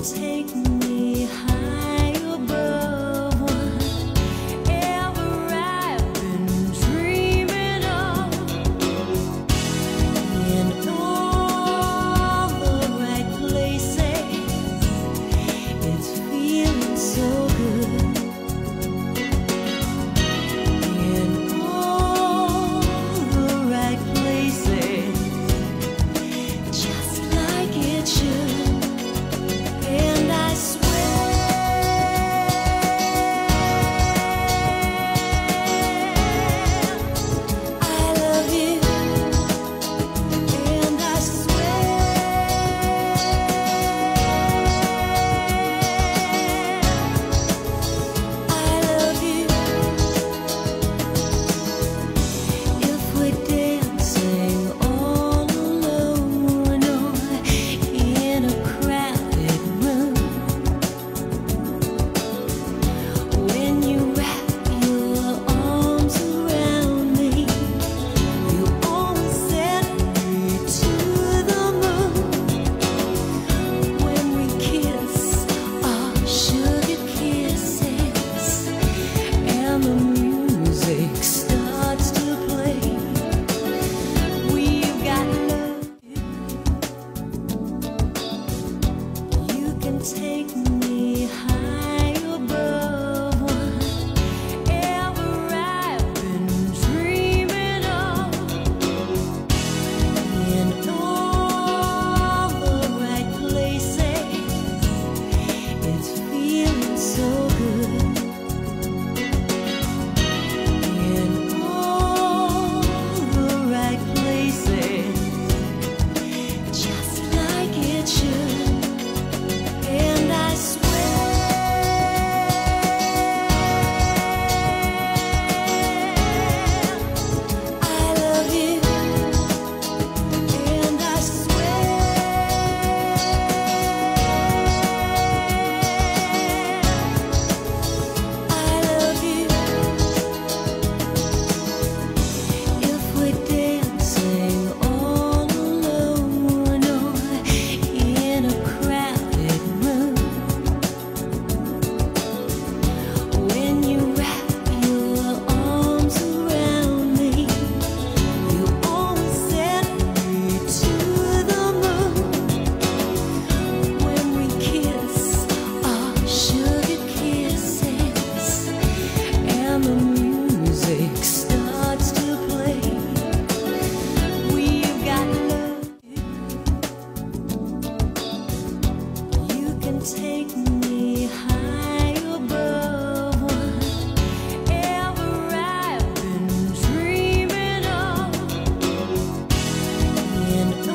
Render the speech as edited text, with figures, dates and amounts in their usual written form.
take me high above whatever I've been dreaming of, in all the right places. It's feeling so good, in all the right places, just like it should. And I swear I love you. And I swear I love you. If we're dancing all alone or in a crowded room, when you wrap your arms around me, you always set me to the moon. When we kiss our sugar kisses and the music starts to play, we've got love. You can take me high above whatever I've been dreaming of, in all the right places. It's feeling so good, in all the right places, just like it should. And I swear I love you. And I swear I love you. If we're dancing all alone or in a crowded room, when you wrap your arms around me, you always set me to the moon. When we kiss our sugar kisses and the music starts to play, we've got love. You can take me high above whatever I've been dreaming of, in